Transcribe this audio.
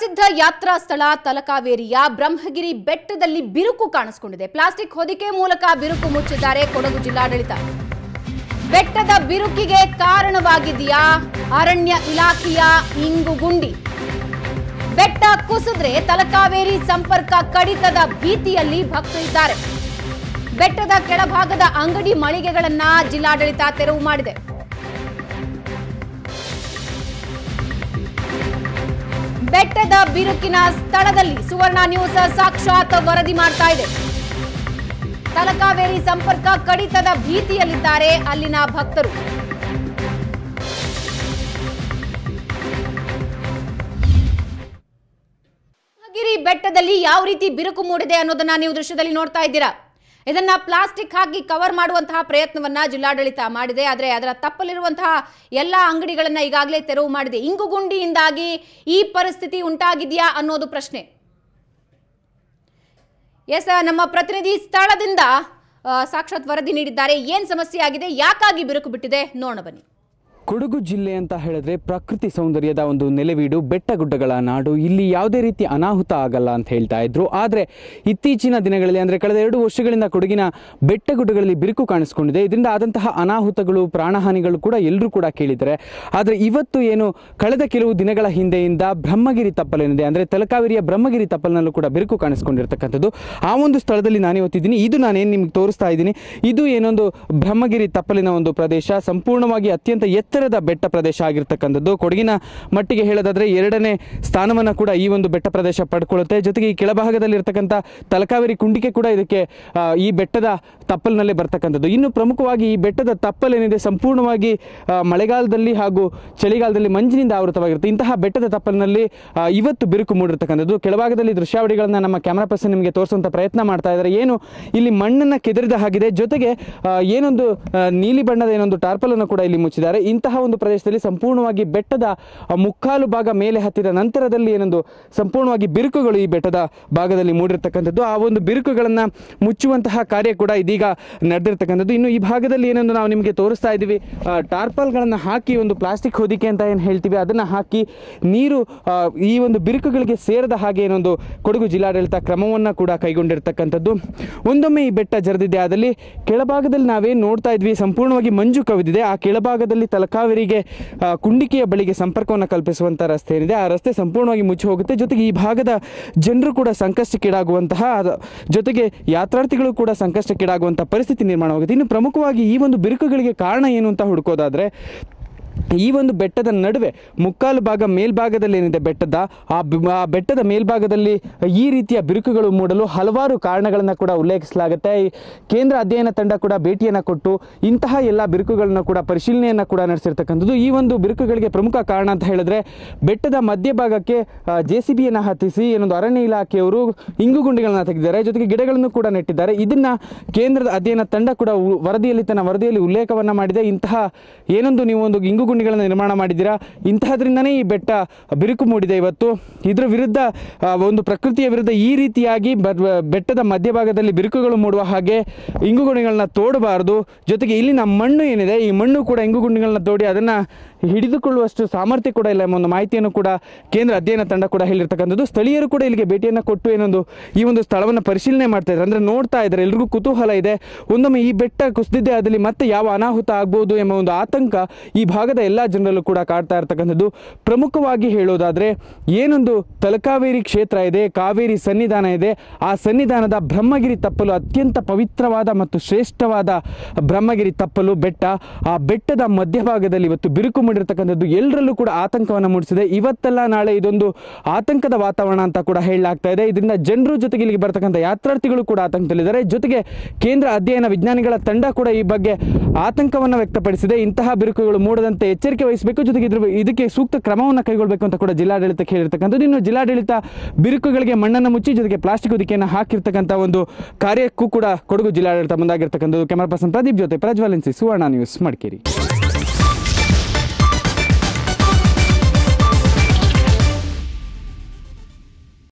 ಪ್ರಸಿದ್ಧ ಯಾತ್ರಾ ಸ್ಥಳ ತಲಕಾವೇರಿಯ ಬ್ರಹ್ಮಗಿರಿ ಬೆಟ್ಟದಲ್ಲಿ ಬಿರುಕು ಕಾಣಿಸಿಕೊಂಡಿದೆ. ಪ್ಲಾಸ್ಟಿಕ್ ಹೊದಿಕೆ ಮೂಲಕ ಬಿರುಕು ಮುಚ್ಚಿದ್ದಾರೆ ಕೊಡಗು ಜಿಲ್ಲಾಡಳಿತ. ಬೆಟ್ಟದ ಬಿರುಕಿಗೆ ಕಾರಣವಾಗಿದೆಯಾ ಅರಣ್ಯ ಇಲಾಖೆಯ ಇಂಗುಗುಂಡಿ? ಬೆಟ್ಟ ಕುಸಿದ್ರೆ ತಲಕಾವೇರಿ ಸಂಪರ್ಕ ಕಡಿತದ ಭೀತಿಯಲ್ಲಿ ಭಕ್ತರಿದ್ದಾರೆ. ಬೆಟ್ಟದ ಕೆಳಭಾಗದ ಅಂಗಡಿ ಮಳಿಗೆಗಳನ್ನ ಜಿಲ್ಲಾಡಳಿತ ತೆರವು ಮಾಡಿದೆ. ಬೆಟ್ಟದ ಬಿರುಕಿನ ಸ್ಥಳದಲ್ಲಿ ಸುವರ್ಣ ನ್ಯೂಸ್ ಸಾಕ್ಷಾತ್ ವರದಿ ಮಾಡ್ತಾ ಇದೆ. ತಲಕಾವೇರಿ ಸಂಪರ್ಕ ಕಡಿತದ ಭೀತಿಯಲ್ಲಿದ್ದಾರೆ ಅಲ್ಲಿನ ಭಕ್ತರು. ಬ್ರಹ್ಮಗಿರಿ ಬೆಟ್ಟದಲ್ಲಿ ಯಾವ ರೀತಿ ಬಿರುಕು ಮೂಡಿದೆ ಅನ್ನೋದನ್ನ ನೀವು ದೃಶ್ಯದಲ್ಲಿ ನೋಡ್ತಾ ಇದ್ದೀರಾ. ಇದನ್ನ ಪ್ಲಾಸ್ಟಿಕ್ ಹಾಕಿ ಕವರ್ ಮಾಡುವಂತಹ ಪ್ರಯತ್ನವನ್ನ ಜಿಲ್ಲಾಡಳಿತ ಮಾಡಿದೆ. ಆದರೆ ಅದರ ತಪ್ಪಲಿರುವಂತಹ ಎಲ್ಲ ಅಂಗಡಿಗಳನ್ನ ಈಗಾಗಲೇ ತೆರವು ಮಾಡಿದೆ. ಇಂಗುಗುಂಡಿಯಿಂದಾಗಿ ಈ ಪರಿಸ್ಥಿತಿ ಉಂಟಾಗಿದೆಯಾ ಅನ್ನೋದು ಪ್ರಶ್ನೆ. ಎಸ್, ನಮ್ಮ ಪ್ರತಿನಿಧಿ ಸ್ಥಳದಿಂದ ಸಾಕ್ಷಾತ್ ವರದಿ ನೀಡಿದ್ದಾರೆ. ಏನ್ ಸಮಸ್ಯೆ ಆಗಿದೆ, ಯಾಕಾಗಿ ಬಿರುಕು ಬಿಟ್ಟಿದೆ ನೋಡೋಣ ಬನ್ನಿ. ಕೊಡಗು ಜಿಲ್ಲೆ ಅಂತ ಹೇಳಿದ್ರೆ ಪ್ರಕೃತಿ ಸೌಂದರ್ಯದ ಒಂದು ನೆಲೆವೀಡು, ಬೆಟ್ಟಗುಡ್ಡಗಳ ನಾಡು. ಇಲ್ಲಿ ಯಾವುದೇ ರೀತಿ ಅನಾಹುತ ಆಗಲ್ಲ ಅಂತ ಹೇಳ್ತಾ ಇದ್ರು. ಆದರೆ ಇತ್ತೀಚಿನ ದಿನಗಳಲ್ಲಿ ಅಂದರೆ ಕಳೆದ 2 ವರ್ಷಗಳಿಂದ ಕೊಡಗಿನ ಬೆಟ್ಟಗುಡ್ಡಗಳಲ್ಲಿ ಬಿರುಕು ಕಾಣಿಸ್ಕೊಂಡಿದೆ. ಇದರಿಂದ ಆದಂತಹ ಅನಾಹುತಗಳು, ಪ್ರಾಣಹಾನಿಗಳು ಕೂಡ ಎಲ್ಲರೂ ಕೂಡ ಕೇಳಿದ್ದಾರೆ. ಆದರೆ ಇವತ್ತು ಏನು ಕಳೆದ ಕೆಲವು ದಿನಗಳ ಹಿಂದೆಯಿಂದ ಬ್ರಹ್ಮಗಿರಿ ತಪ್ಪಲೇನಿದೆ ಅಂದರೆ ತಲಕಾವೇರಿಯ ಬ್ರಹ್ಮಗಿರಿ ತಪ್ಪಲಿನಲ್ಲೂ ಕೂಡ ಬಿರುಕು ಕಾಣಿಸ್ಕೊಂಡಿರ್ತಕ್ಕಂಥದ್ದು. ಆ ಒಂದು ಸ್ಥಳದಲ್ಲಿ ನಾನು ಇವತ್ತಿದ್ದೀನಿ. ಇದು ನಾನೇನು ನಿಮ್ಗೆ ತೋರಿಸ್ತಾ ಇದ್ದೀನಿ, ಇದು ಏನೊಂದು ಬ್ರಹ್ಮಗಿರಿ ತಪ್ಪಲಿನ ಒಂದು ಪ್ರದೇಶ, ಸಂಪೂರ್ಣವಾಗಿ ಅತ್ಯಂತ ಎತ್ತರದ ಬೆಟ್ಟ ಪ್ರದೇಶ ಆಗಿರ್ತಕ್ಕಂಥದ್ದು. ಕೊಡಗಿನ ಮಟ್ಟಿಗೆ ಹೇಳೋದಾದ್ರೆ 2ನೇ ಸ್ಥಾನವನ್ನು ಕೂಡ ಈ ಒಂದು ಬೆಟ್ಟ ಪ್ರದೇಶ ಪಡ್ಕೊಳ್ಳುತ್ತೆ. ಜೊತೆಗೆ ಈ ಕೆಳಭಾಗದಲ್ಲಿ ಇರತಕ್ಕಂಥ ತಲಕಾವೇರಿ ಕುಂಡಿಕೆ ಕೂಡ ಇದಕ್ಕೆ ಈ ಬೆಟ್ಟದ ತಪ್ಪಲಿನಲ್ಲೇ ಬರ್ತಕ್ಕಂಥದ್ದು. ಇನ್ನು ಪ್ರಮುಖವಾಗಿ ಈ ಬೆಟ್ಟದ ತಪ್ಪಲೇನಿದೆ ಸಂಪೂರ್ಣವಾಗಿ ಮಳೆಗಾಲದಲ್ಲಿ ಹಾಗೂ ಚಳಿಗಾಲದಲ್ಲಿ ಮಂಜಿನಿಂದ ಆವೃತವಾಗಿರುತ್ತೆ. ಇಂತಹ ಬೆಟ್ಟದ ತಪ್ಪಲಿನಲ್ಲಿ ಇವತ್ತು ಬಿರುಕು ಮೂಡಿರ್ತಕ್ಕಂಥದ್ದು. ಕೆಳಭಾಗದಲ್ಲಿ ದೃಶ್ಯಾವಳಿಗಳನ್ನು ನಮ್ಮ ಕ್ಯಾಮರಾ ಪರ್ಸನ್ ನಿಮಗೆ ತೋರಿಸುವಂಥ ಪ್ರಯತ್ನ ಮಾಡ್ತಾ ಇದ್ದಾರೆ. ಏನು ಇಲ್ಲಿ ಮಣ್ಣನ್ನು ಕೆದರಿದ ಹಾಗಿದೆ, ಜೊತೆಗೆ ಏನೊಂದು ನೀಲಿ ಬಣ್ಣದ ಏನೊಂದು ಟಾರ್ಪಲನ್ನು ಕೂಡ ಇಲ್ಲಿ ಮುಚ್ಚಿದ್ದಾರೆ. ಇಂತಹ ಒಂದು ಪ್ರದೇಶದಲ್ಲಿ ಸಂಪೂರ್ಣವಾಗಿ ಬೆಟ್ಟದ ಮುಕ್ಕಾಲು ಭಾಗ ಮೇಲೆ ಹತ್ತಿದ ನಂತರದಲ್ಲಿ ಏನೊಂದು ಸಂಪೂರ್ಣವಾಗಿ ಬಿರುಕುಗಳು ಈ ಬೆಟ್ಟದ ಭಾಗದಲ್ಲಿ ಮೂಡಿರ್ತಕ್ಕಂಥದ್ದು. ಆ ಒಂದು ಬಿರುಕುಗಳನ್ನು ಮುಚ್ಚುವಂತಹ ಕಾರ್ಯ ಕೂಡ ಇದೀಗ ನಡೆದಿರ್ತಕ್ಕಂಥದ್ದು. ಇನ್ನು ಈ ಭಾಗದಲ್ಲಿ ಏನೊಂದು ನಾವು ನಿಮಗೆ ತೋರಿಸ್ತಾ ಇದ್ದೀವಿ, ಟಾರ್ಪಲ್ಗಳನ್ನು ಹಾಕಿ ಒಂದು ಪ್ಲಾಸ್ಟಿಕ್ ಹೊದಿಕೆ ಅಂತ ಏನು ಹೇಳ್ತೀವಿ ಅದನ್ನು ಹಾಕಿ ನೀರು ಈ ಒಂದು ಬಿರುಕುಗಳಿಗೆ ಸೇರದ ಹಾಗೆ ಏನೊಂದು ಕೊಡಗು ಜಿಲ್ಲಾಡಳಿತ ಕ್ರಮವನ್ನು ಕೂಡ ಕೈಗೊಂಡಿರ್ತಕ್ಕಂಥದ್ದು. ಒಂದೊಮ್ಮೆ ಈ ಬೆಟ್ಟ ಜರಿದಿದೆ ಆದಲ್ಲಿ ಕೆಳಭಾಗದಲ್ಲಿ ನಾವೇನು ನೋಡ್ತಾ ಇದ್ವಿ ಸಂಪೂರ್ಣವಾಗಿ ಮಂಜು ಕವಿದಿದೆ. ಆ ಕೆಳಭಾಗದಲ್ಲಿ ತಲಕಾವೇರಿಗೆ ಕುಂಡಿಕೆಯ ಬಳಿಗೆ ಸಂಪರ್ಕವನ್ನು ಕಲ್ಪಿಸುವಂಥ ರಸ್ತೆ ಏನಿದೆ ಆ ರಸ್ತೆ ಸಂಪೂರ್ಣವಾಗಿ ಮುಚ್ಚಿ ಹೋಗುತ್ತೆ. ಜೊತೆಗೆ ಈ ಭಾಗದ ಜನರು ಕೂಡ ಸಂಕಷ್ಟಕ್ಕೀಡಾಗುವಂತಹ, ಜೊತೆಗೆ ಯಾತ್ರಾರ್ಥಿಗಳು ಕೂಡ ಸಂಕಷ್ಟಕ್ಕೀಡಾಗುವಂಥ ಪರಿಸ್ಥಿತಿ ನಿರ್ಮಾಣವಾಗುತ್ತೆ. ಇನ್ನು ಪ್ರಮುಖವಾಗಿ ಈ ಒಂದು ಬಿರುಕುಗಳಿಗೆ ಕಾರಣ ಏನು ಅಂತ ಹುಡುಕೋದಾದರೆ ಈ ಒಂದು ಬೆಟ್ಟದ ನಡುವೆ ಮುಕ್ಕಾಲು ಭಾಗ ಮೇಲ್ಭಾಗದಲ್ಲಿ ಏನಿದೆ ಬೆಟ್ಟದ ಆ ಬೆಟ್ಟದ ಮೇಲ್ಭಾಗದಲ್ಲಿ ಈ ರೀತಿಯ ಬಿರುಕುಗಳು ಮೂಡಲು ಹಲವಾರು ಕಾರಣಗಳನ್ನು ಕೂಡ ಉಲ್ಲೇಖಿಸಲಾಗುತ್ತೆ. ಕೇಂದ್ರ ಅಧ್ಯಯನ ತಂಡ ಕೂಡ ಭೇಟಿಯನ್ನು ಕೊಟ್ಟು ಇಂತಹ ಎಲ್ಲ ಬಿರುಕುಗಳನ್ನು ಕೂಡ ಪರಿಶೀಲನೆಯನ್ನು ಕೂಡ ನಡೆಸಿರ್ತಕ್ಕಂಥದ್ದು. ಈ ಒಂದು ಬಿರುಕುಗಳಿಗೆ ಪ್ರಮುಖ ಕಾರಣ ಅಂತ ಹೇಳಿದ್ರೆ ಬೆಟ್ಟದ ಮಧ್ಯಭಾಗಕ್ಕೆ JCBಯನ್ನು ಹತ್ತಿಸಿ ಏನೊಂದು ಅರಣ್ಯ ಇಲಾಖೆಯವರು ಇಂಗುಗುಂಡಿಗಳನ್ನು ತೆಗೆದಿದ್ದಾರೆ, ಜೊತೆಗೆ ಗಿಡಗಳನ್ನು ಕೂಡ ನೆಟ್ಟಿದ್ದಾರೆ. ಇದನ್ನ ಕೇಂದ್ರದ ಅಧ್ಯಯನ ತಂಡ ಕೂಡ ತನ್ನ ವರದಿಯಲ್ಲಿ ಉಲ್ಲೇಖವನ್ನು ಮಾಡಿದೆ. ಇಂತಹ ಏನೊಂದು ನೀವು ಒಂದು ಇಂಗುಗುಂಡಿಗಳನ್ನು ನಿರ್ಮಾಣ ಮಾಡಿದ್ದೀರಾ, ಇಂತಹದ್ರಿಂದನೇ ಈ ಬೆಟ್ಟ ಬಿರುಕು ಮೂಡಿದೆ. ಇವತ್ತು ಇದರ ವಿರುದ್ಧ ಒಂದು ಪ್ರಕೃತಿಯ ವಿರುದ್ಧ ಈ ರೀತಿಯಾಗಿ ಬೆಟ್ಟದ ಮಧ್ಯಭಾಗದಲ್ಲಿ ಬಿರುಕುಗಳು ಮೂಡುವ ಹಾಗೆ ಇಂಗುಗುಂಡಿಗಳನ್ನ ತೋಡಬಾರದು. ಜೊತೆಗೆ ಇಲ್ಲಿನ ಮಣ್ಣು ಏನಿದೆ ಈ ಮಣ್ಣು ಕೂಡ ಇಂಗುಗುಂಡಿಗಳನ್ನ ತೋಡಿ ಅದನ್ನು ಹಿಡಿದುಕೊಳ್ಳುವಷ್ಟು ಸಾಮರ್ಥ್ಯ ಕೂಡ ಇಲ್ಲ ಎಂಬ ಒಂದು ಮಾಹಿತಿಯನ್ನು ಕೂಡ ಕೇಂದ್ರ ಅಧ್ಯಯನ ತಂಡ ಕೂಡ ಹೇಳಿರ್ತಕ್ಕಂಥದ್ದು. ಸ್ಥಳೀಯರು ಕೂಡ ಇಲ್ಲಿಗೆ ಭೇಟಿಯನ್ನು ಕೊಟ್ಟು ಏನೊಂದು ಈ ಒಂದು ಸ್ಥಳವನ್ನು ಪರಿಶೀಲನೆ ಮಾಡ್ತಾ ಇದ್ದಾರೆ. ಅಂದರೆ ನೋಡ್ತಾ ಇದ್ದಾರೆ, ಎಲ್ರಿಗೂ ಕುತೂಹಲ ಇದೆ. ಒಂದೊಮ್ಮೆ ಈ ಬೆಟ್ಟ ಕುಸಿದಿದ್ದೆ ಅದರಲ್ಲಿ ಮತ್ತೆ ಯಾವ ಅನಾಹುತ ಆಗ್ಬೋದು ಎಂಬ ಒಂದು ಆತಂಕ ಈ ಭಾಗದ ಎಲ್ಲ ಜನರಲ್ಲೂ ಕೂಡ ಕಾಡ್ತಾ ಇರ್ತಕ್ಕಂಥದ್ದು. ಪ್ರಮುಖವಾಗಿ ಹೇಳೋದಾದರೆ ಏನೊಂದು ತಲಕಾವೇರಿ ಕ್ಷೇತ್ರ ಇದೆ, ಕಾವೇರಿ ಸನ್ನಿಧಾನ ಇದೆ, ಆ ಸನ್ನಿಧಾನದ ಬ್ರಹ್ಮಗಿರಿ ತಪ್ಪಲು ಅತ್ಯಂತ ಪವಿತ್ರವಾದ ಮತ್ತು ಶ್ರೇಷ್ಠವಾದ ಬ್ರಹ್ಮಗಿರಿ ತಪ್ಪಲು ಬೆಟ್ಟ, ಆ ಬೆಟ್ಟದ ಮಧ್ಯಭಾಗದಲ್ಲಿ ಇವತ್ತು ಬಿರುಕು ಮೂಡಿರ್ತಕ್ಕಂಥದ್ದು ಎಲ್ಲರಲ್ಲೂ ಕೂಡ ಆತಂಕವನ್ನು ಮೂಡಿಸಿದೆ. ಇವತ್ತೆಲ್ಲ ನಾಳೆ ಇದೊಂದು ಆತಂಕದ ವಾತಾವರಣ ಅಂತ ಕೂಡ ಹೇಳಲಾಗ್ತಾ ಇದೆ. ಇದರಿಂದ ಜನರು ಜೊತೆಗೆ ಇಲ್ಲಿಗೆ ಬರ್ತಕ್ಕಂಥ ಯಾತ್ರಾರ್ಥಿಗಳು ಕೂಡ ಆತಂಕದಲ್ಲಿದ್ದಾರೆ. ಜೊತೆಗೆ ಕೇಂದ್ರ ಅಧ್ಯಯನ ವಿಜ್ಞಾನಿಗಳ ತಂಡ ಕೂಡ ಈ ಬಗ್ಗೆ ಆತಂಕವನ್ನು ವ್ಯಕ್ತಪಡಿಸಿದೆ. ಇಂತಹ ಬಿರುಕುಗಳು ಮೂಡದಂತೆ ಎಚ್ಚರಿಕೆ ವಹಿಸಬೇಕು, ಜೊತೆಗೆ ಇದಕ್ಕೆ ಸೂಕ್ತ ಕ್ರಮವನ್ನು ಕೈಗೊಳ್ಳಬೇಕು ಅಂತ ಕೂಡ ಜಿಲ್ಲಾಡಳಿತಕ್ಕೆ ಹೇಳಿರ್ತಕ್ಕಂಥದ್ದು. ಇನ್ನು ಜಿಲ್ಲಾಡಳಿತ ಬಿರುಕುಗಳಿಗೆ ಮಣ್ಣನ್ನು ಮುಚ್ಚಿ ಜೊತೆಗೆ ಪ್ಲಾಸ್ಟಿಕ್ ಹೊದಿಕೆಯನ್ನು ಹಾಕಿರ್ತಕ್ಕಂಥ ಒಂದು ಕಾರ್ಯಕ್ಕೂ ಕೂಡ ಕೊಡಗು ಜಿಲ್ಲಾಡಳಿತ ಮುಂದಾಗಿರ್ತಕ್ಕಂಥದ್ದು. ಕ್ಯಾಮರಾ ಪರ್ಸನ್ ಪ್ರದೀಪ್ ಜೊತೆ ಪ್ರಜ್ವಲ್ ಎನ್ಸಿ, ಸುವರ್ಣ ನ್ಯೂಸ್, ಮಡಿಕೇರಿ.